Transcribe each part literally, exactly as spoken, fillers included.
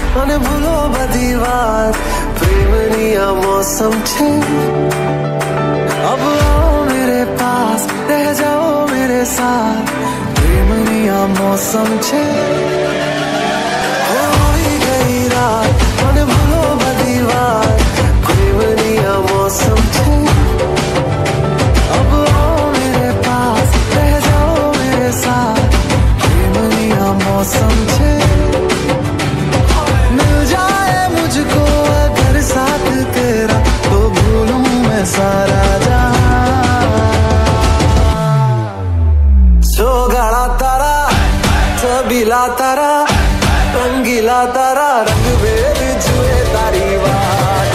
મને ભૂલો બધી વાત પ્રેમની આ મોસમ છે अब आओ मेरे पास रह जाओ मेरे साथ प्रेमनी आ मौसम छे होई गई रात મને ભૂલો બધી વાત પ્રેમની આ मौसम छे अब आओ मेरे पास रह जाओ मेरे साथ प्रेमनी आ मौसम छे मिल जाए मुझको अगर साथ तेरा तो भूलूं मैं सारा बीला तारा रंगीला तारा रंग भेद जुए तारी बात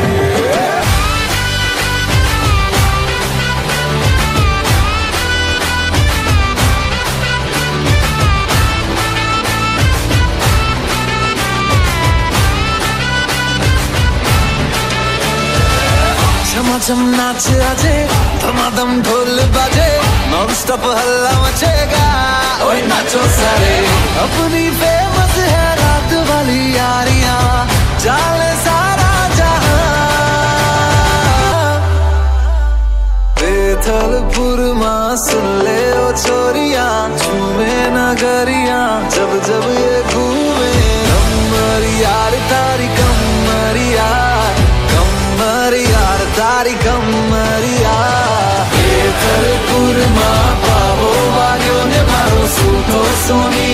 छमाछम नाच आजे धमाधम ढोल बाजे नॉन स्टॉप हल्ला मचेगा ओए नाचो सारे अपनी फेमस है रात वाली यारियां जाले सारा जहां बेथलपुर मां सुन ले ओ छोरियां झूमे नगरियां जब जब ये घूमे कमर यार तारी कमर यार कमर यार तारी कमर यार बेथलपुर मां पावो वाग्यो ने मारो सूठो सोनी